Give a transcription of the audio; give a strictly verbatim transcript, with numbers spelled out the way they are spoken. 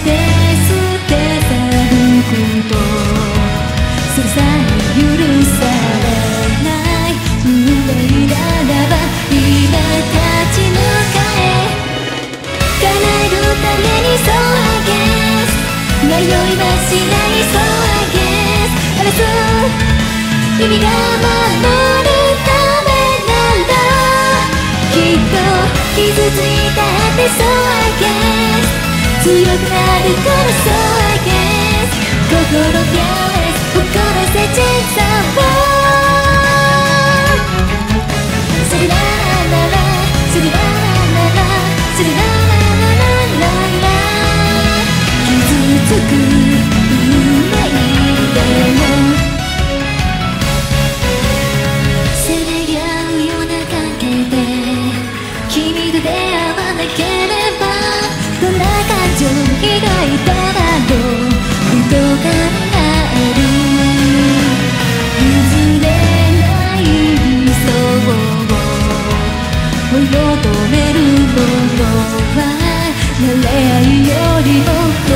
して捨て去ること、それさえ許されない運命ならば今立ち向かえ、叶えるために So I guess 迷いはしない So I guess 争う意味が守るためならきっと傷ついたって So I guess 強くなるから So I guess 心 fearless 誇らせ小さをそれならそれならそれなら傷つく運命でもせめぎ合うような関係で君と出会わなければどんな感情を抱いただろうふと考える譲れない理想を追い求めるものは慣れ合いよりも